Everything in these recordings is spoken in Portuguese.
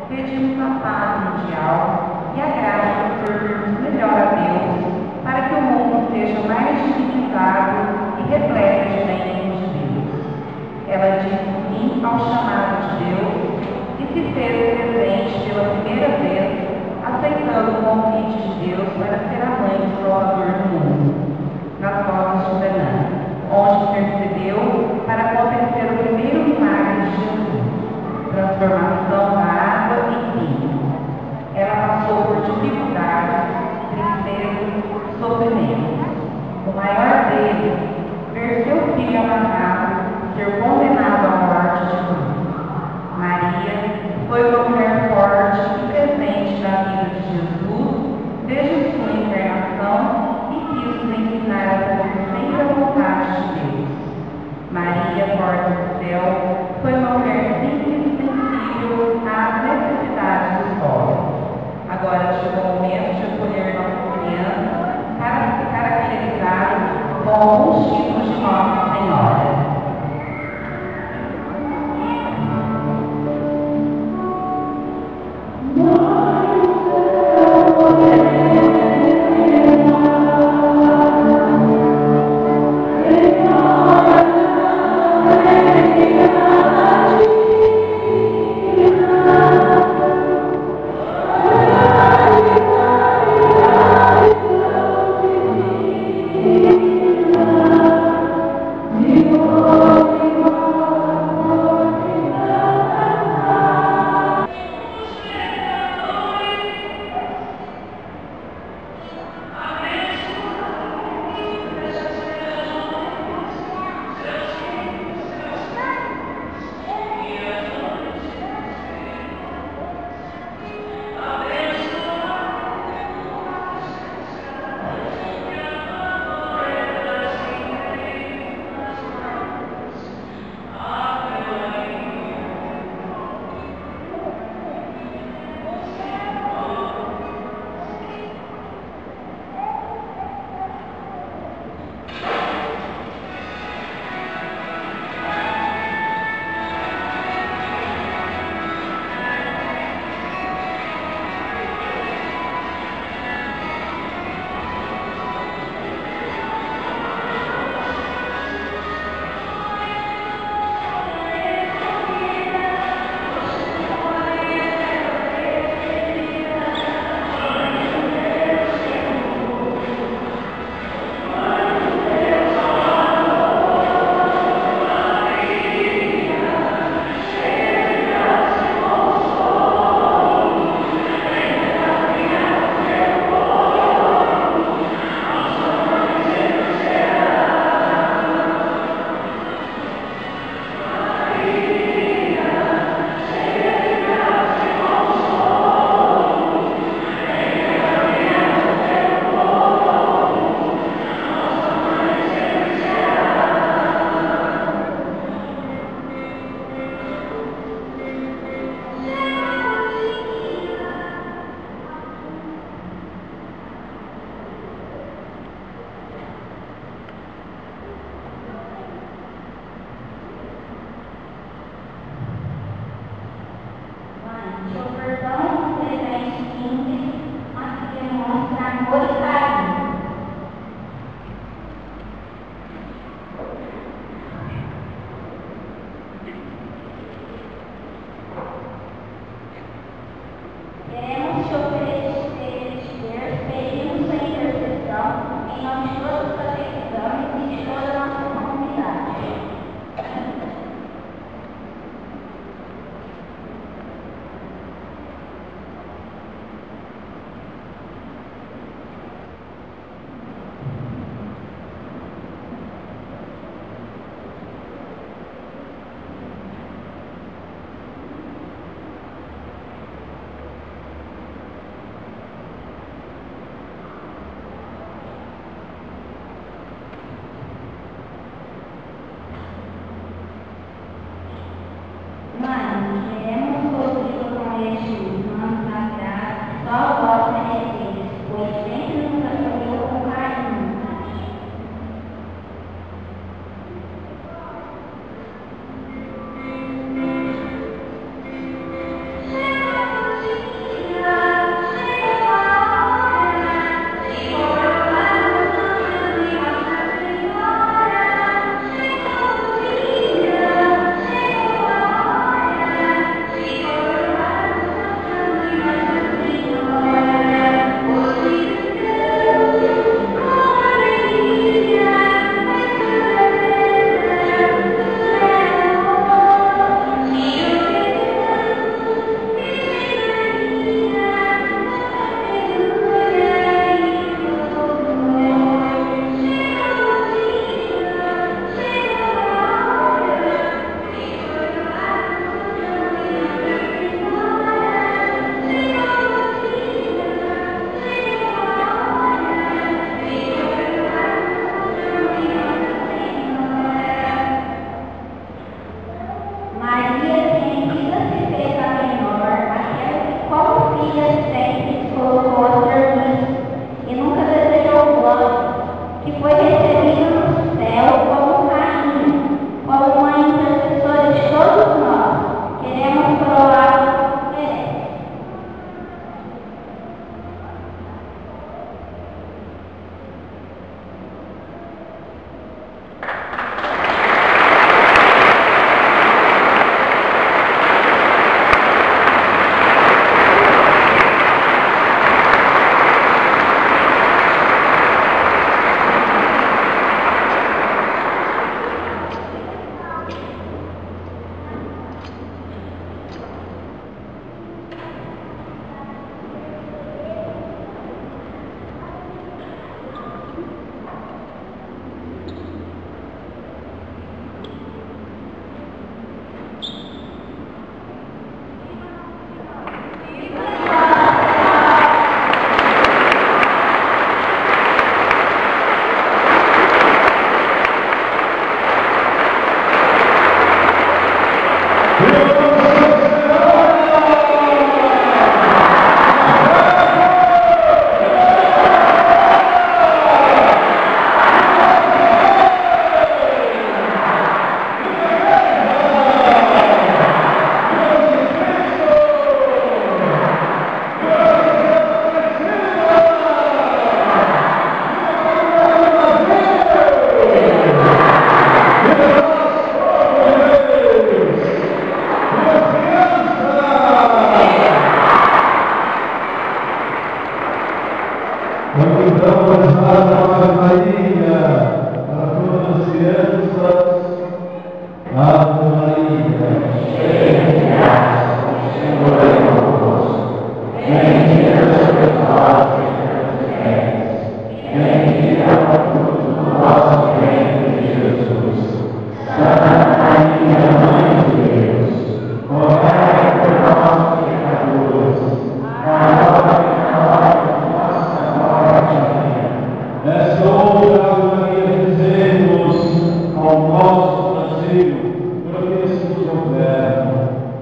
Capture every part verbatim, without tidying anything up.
pedimos a paz mundial e a graça de servirmos melhor a Deus, para que o mundo seja mais civilizado e repleto de bênçãos de Deus. Ela disse sim ao chamado de Deus e se fez presente pela primeira vez, aceitando o convite de Deus para ser a mãe do Salvador do mundo, nas costas de Belém, onde intercedeu para acontecer o primeiro milagre de Jesus, transformação da água em vinho. Ela passou por dificuldades, tristezas, sofrimentos. O maior deles, ver seu filho amarrado, ser condenado à morte de cruz. Maria foi uma mulher forte e presente na vida de Jesus desde sua encarnação e quis nos ensinar a fazer sempre a vontade de Deus. Maria, porta do céu, foi uma mulher simples e sensível às necessidades dos pobres. Agora chegou o momento de acolher nossas crianças para se caracterizarem com alguns tipos de Nossa Senhora.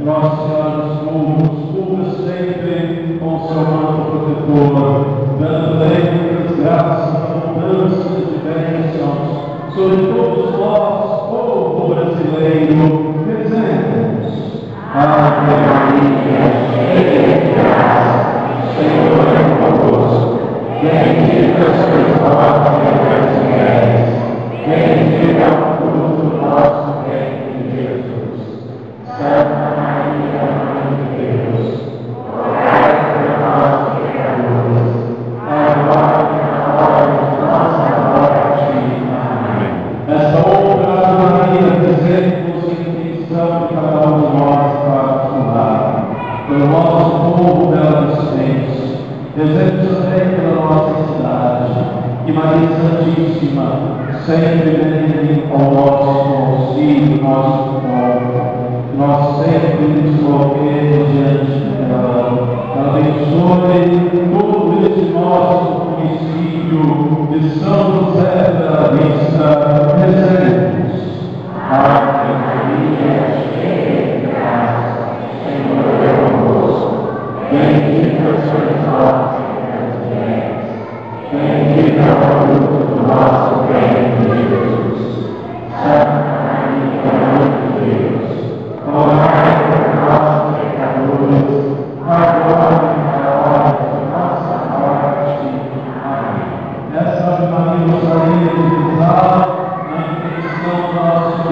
Nossa Senhora dos Cultos, cubra sempre com o seu manto protetor, dando muitas graças, abundância de bênçãos sobre todos nós, povo brasileiro. Rezemos. Ave Maria, cheia de graça, o Senhor é convosco. Bendita sois vós entre as mulheres, bendito é o fruto do nosso ventre, Jesus. Santa Maria, Mãe de Deus, rogai por nós, pecadores, agora e na hora de nossa morte. Amém. Esta outra Maria, dizemos em intenção de cada um de nós para o lar, pelo nosso povo belo Vicente. Desejamos também pela nossa cidade, que Maria Santíssima sempre venha ao nosso auxílio, nosso socorro, que nós sempre nos coloquemos diante dela. Ela abençoe todo este nosso município de São José da Vista. Rezemos. Ave Maria, cheia de graça, o Senhor é convosco. Bendita sois vós entre as mulheres, bendito é o fruto do nosso ventre, Jesus. Santa Maria, Mãe de Deus, rogai por nós, pecadores, agora e na hora de nossa morte. Amém. Essa Ave Maria gostaria de rezar na intenção do nosso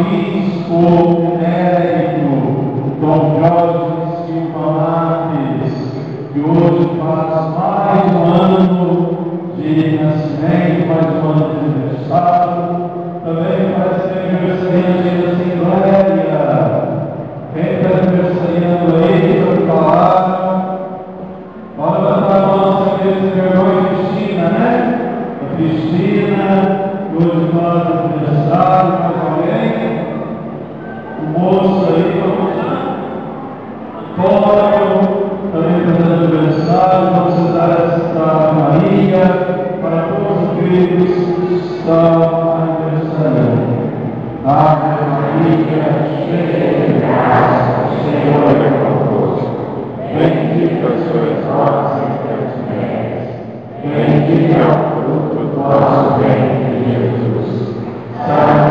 bispo emérito, Dom Jorge Silva Marques, que hoje faz mais um ano de nascimento, mais um ano de aniversário. Também faz aniversariante da Assembleia. Quem está aniversariando aí, para falar? Bora levantar a mão, nossa igreja de irmã Cristina, né? A Cristina, que hoje faz aniversário, mais alguém? O moço aí, vamos lá. Antônio, também fazendo aniversário, vamos dar essa Ave Maria para todos aqueles que estão aniversariando. Ave Maria, cheia de graça, o Senhor é convosco. Bendita sois vós entre as mulheres, bendito é o fruto do vosso ventre, Jesus. Santa